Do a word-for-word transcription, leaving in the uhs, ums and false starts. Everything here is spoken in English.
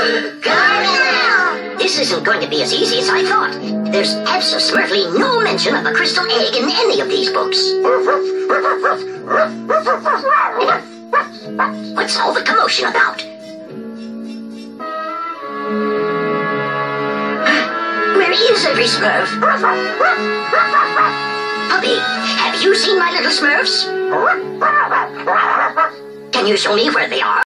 This isn't going to be as easy as I thought. There's absolutely no mention of a crystal egg in any of these books. What's all the commotion about? Where is every Smurf? Puppy, have you seen my little Smurfs? Can you show me where they are?